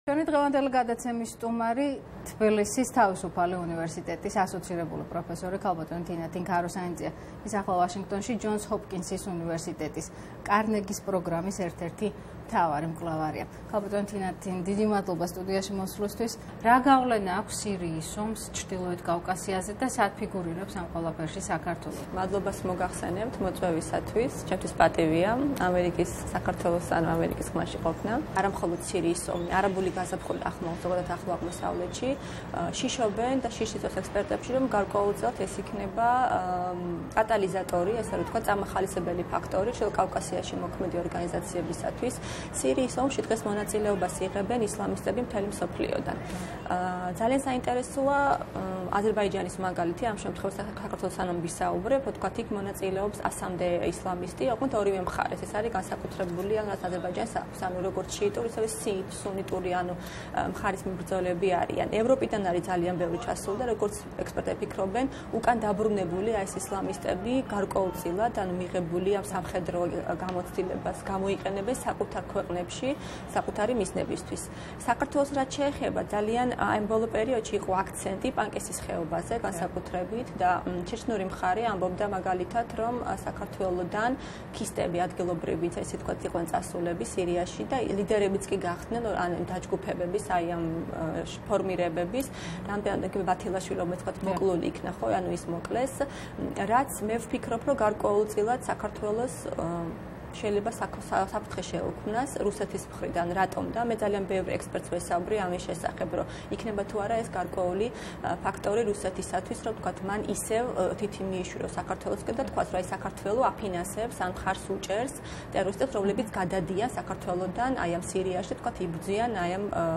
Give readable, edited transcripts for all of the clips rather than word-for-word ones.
ჩვენი დღევანდელი გადაცემის სტუმარი თბილისის თავისუფალი უნივერსიტეტის ასოცირებული პროფესორი ქალბატონი თინა თინქაროსანიძეა. ის ახლა ვაშინგტონში ჯონს ჰოპკინსის უნივერსიტეტის კარნეგის პროგრამის ერთ-ერთი მთავარი მკვლევარია. ქალბატონი თინა დიდი მადლობა სტუდიაში მოსვლისთვის. რა გავლენა აქვს სირიის ომს ჩრდილოეთ კავკასიაზე და სად ფიგურირებს ამ ყველაფერში საქართველო? მადლობას მოგახსენებთ მოწვევისათვის. ჩემთვის პატივია ამერიკის საქართველოს ან ამერიკის ხმაში ყოფნა. არა მხოლოდ სირიის ომი, არაბული გაზაფხული ზოგადად ახლო აღმოსავლეთში შიშობენ და შიშის ექსპერტებში რომ გარკვეულწილად ეს იქნება კატალიზატორი, ესე რომ თქვა წამახალისებელი ფაქტორი ჩრდილო კავკასიაში მოქმედი ორგანიზაციებისათვის. სირიის ომში დღეს მონაწილეობას იღებენ ისლამისტები მთელი მსოფლიოდან. ძალიან საინტერესოა აზერბაიჯანის მაგალითი, ამ შემთხვევაში საქართველოს სანამ ვისაუბრებ, თქვა იქ მონაწილეობს 100-მდე ისლამისტი, ოღონდ ორივე მხარეს. ეს არის განსაკუთრებული, ანუ აზერბაიჯანს აქვს, ანუ როგორც შიიტური, ისე სუნიტური, ანუ მხარის მებრძოლები არიან. ევროპიდან არის ძალიან ბევრი ჩასული და როგორც ექსპერტები ფიქრობენ, უკან დაბრუნებული ეს ისლამისტები გარკვეულწილად, ანუ მიღებული ამ სამხედრო გამოცდილებას გამოიყენებენ საკუთარ ქვეყნებში, საკუთარი მიზნებისთვის. საქართველოს რაც შეეხება, ძალიან ამ ბოლო პერიოდში იყო აქცენტი პანკისის ხეობაზე განსაკუთრებით და ჩეჩნური მხარე ამბობდა მაგალითად, რომ საქართველოსდან ქისტები ადგილობრივიც, ესე თქვა, იყვნენ წასულები სირიაში და ლიდერებიც კი გახდნენ, ან დაჯგუფებების, აი ამ ფორმირებების, რამდენადაც ბათილაშვილი, რომელიც თქვა მოკლული იქნა, ხო, ანუ ის მოკლეს, რაც მე ვფიქრობ, რომ გარკვეულწილად საქართველოს შეიძლება საფრთხე შეუქმნას რუსეთის მხრიდან. რატომ და მე ძალიან ბევრი ექსპერტს ვესაუბრე ამის შესახებ, რომ იქნება თუ არა ეს გარკვეული ფაქტორი რუსეთისათვის, რომ თქვა მან ისევ თითი მიიშურო საქართველოსკენ და თქვა, რომ აი საქართველო აფინანსებს ან მხარს უჭერს ტერორისტებს, რომლებიც გადადიან საქართველოსდან აი ამ სირიაში, თქვა იბრძვიან აი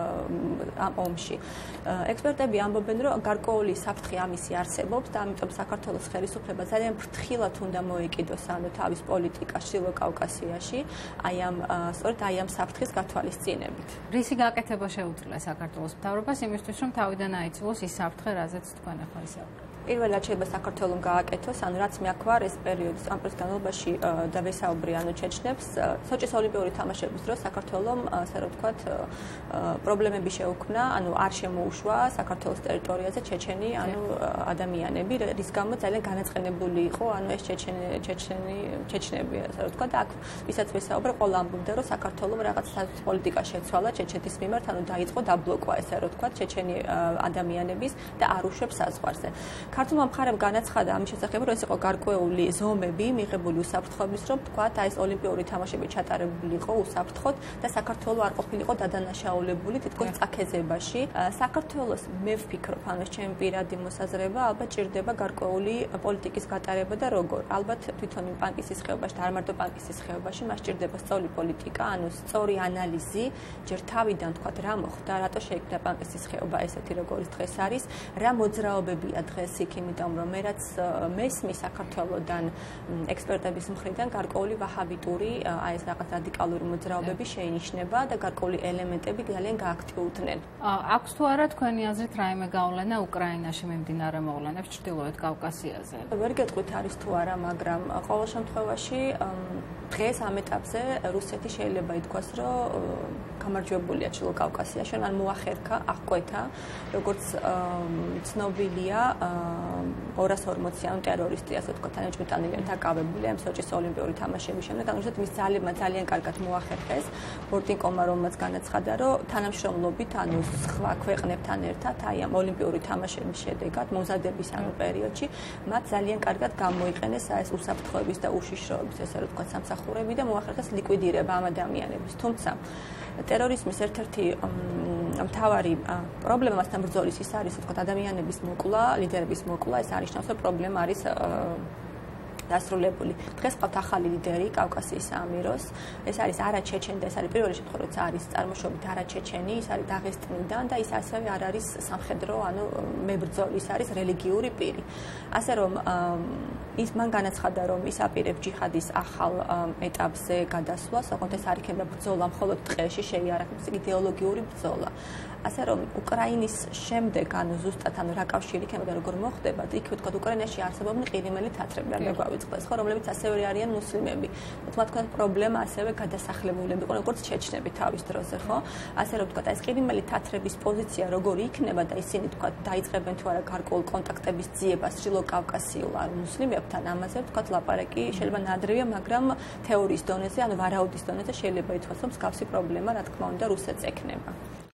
ამ ომში. ექსპერტები ამბობენ, რომ გარკვეული საფრთხე ამისი არსებობს და ამიტომ საქართველოს ხელისუფლება ძალიან ფრთხილად უნდა მოეკიდოს ანუ თავის პოლიტიკას ჩრდილო კავკასიაში, სწორედ აი ამ საფრთხის გათვალისწინებით. რისი გაკეთება შეუძლია საქართველოს მთავრობას იმისთვის, რომ თავიდან აიცილოს ის საფრთხე, რაზეც თქვენ ახლა ისაუბრებთ? პირველად შეიძლება საქართველოს გააკეთოს, ანუ რაც მე აქ ვარ ეს პერიოდი ამ პერიოდის განმავლობაში და ვესაუბრე ანუ ჩეჩნებს, სოჭის ოლიმპიური თამაშების დროს საქართველოს, ასე რომ ვთქვათ, პრობლემები შეუქმნა, ანუ არ შემოუშვა საქართველოს ტერიტორიაზე ჩეჩენი, ანუ ადამიანები, რის გამო ძალიან განაწყენებული იყო, ანუ ეს ჩეჩნები, ასე რომ ვთქვათ, და აქ ვისაც ვესაუბრე, ყველა ამბობდა, რომ საქართველოს რაღაც პოლიტიკა შეცვალა ჩეჩეთის მიმართ, ანუ დაიწყო დაბლოკვა, ესე რომ ვთქვათ, ჩეჩენი ადამიანების და არ უშვებს საზღვარზე. ქართულმა მხარემ განაცხადა ამის შესახებ, რომ ეს იყო გარკვეული ზომები მიღებული უსაფრთხოების, რომ თქვათ, აი ეს ოლიმპიური თამაშები ჩატარებული იყო უსაფრთხოდ და საქართველოს არ ყოფილიყო დადანაშაულებული თითქოს წაქეზებაში. საქართველოს მე ვფიქრობ, ანუ ეს ჩემი პირადი მოსაზრება, ალბათ ჭირდება გარკვეული პოლიტიკის გატარება და როგორ. ალბათ თვითონ პანკისის ხეობაში და არ მარტო პანკისის ხეობაში, მას ჭირდება სწორი პოლიტიკა, ანუ სწორი ანალიზი, ჯერ თავიდან თქვათ, რა მოხდა, რატო შეიქმნა პანკისის ხეობა ესეთი, როგორიც დღეს არის, რა მოძრაობებია დღეს იქ, იმიტომ რომ მე რაც მესმის საქართველოსდან ექსპერტების მხრიდან გარკვეული ვაჰაბიტური, აი ეს რაღაც რადიკალური მოძრაობები შეინიშნება და გარკვეული ელემენტები ძალიან გააქტიურდნენ. აქვს თუ არა თქვენი აზრით რაიმე გავლენა უკრაინაში მიმდინარე მოვლენებს ჩრდილოეთ კავკასიაზე? ვერ გეტყვით არის თუ არა, მაგრამ ყოველ შემთხვევაში დღეს ამ ეტაპზე რუსეთი შეიძლება ითქვას, რომ გამარჯვებულია ჩრდილო კავკასიაში, ან მოახერხა, აღკვეთა, როგორც ცნობილია 240-იანი ტერორისტი, ასე ვთქვათ, თანაჭმეტანილად დაკავებული ამ სოჭის ოლიმპიური თამაშების შემდეგ, ანუ მის ძალებმა ძალიან კარგად მოახერხეს ბორტინკომმა, რომელმაც განაცხადა, რომ თანამშრომლობით, ანუ სხვა ქვეყნებთან ერთად, აი ამ ოლიმპიური თამაშების შედეგად, მომზადების ანუ პერიოდში, მათ ძალიან კარგად გამოიყენეს ეს უსაფრთხოების და უშიშროების, ესე რომ ვთქვათ, სამსახურები და მოახერხეს ლიკვიდირება ამ ადამიანების. თუმცა ტერორიზმის ერთ-ერთი მთავარი პრობლემა მასთან ბრძოლის ის არის, ვთქვათ, ადამიანების მოკლა, ლიდერების მოკლა, ეს არნიშნავს, რომ პრობლემა არის დასრულებული. დღეს ყავთ ახალი ლიდერი კავკასიის საამიროს. ეს არის არა ჩეჩენი და ეს არის პირველი შემთხვევა, როცა არის წარმოშობით არა ჩეჩენი, ის არის დაღესტნიდან და ის ასევე არ არის სამხედრო, ანუ მებრძოლი, ის არის რელიგიური პირი. ასე რომ ის მან განაცხადა, რომ ის აპირებს ჯიჰადის ახალ ეტაპზე გადასვლას, ოღონდ ეს არ იქნება ბრძოლა მხოლოდ ტყეში, შეიარაღების იდეოლოგიური ბრძოლა. ასე რომ უკრაინის შემდეგ, ანუ ზუსტად, ანუ რა კავშირი იქნება და როგორ მოხდება, იქ ვთქვათ, უკრაინაში არსებობენ ყირიმელი თათრები, არ წავიწყდეს, ხო, რომლებიც ასევე არიან მუსლიმები. თუმცა თქვა პრობლემა ასევე გადასახლებულები იყო, როგორც ჩეჩნები თავის დროზე, ხო? ასე რომ თქვა, ეს ყირიმელი თათრების პოზიცია როგორი იქნება და ისინი თქვა, დაიწყებენ თუ არა გარკვეულ კონტაქტების ძიებას შილო-კავკასიულ არ მუსლიმებთან, ამაზე თქვა, ლაპარაკი შეიძლება ნადრევია, მაგრამ თეორიის დონეზე, ანუ ვარაუდის დონეზე შეიძლება ითქვას, რომ მსგავსი პრობლემა, რა თქმა უნდა, რუსეთს ექნება.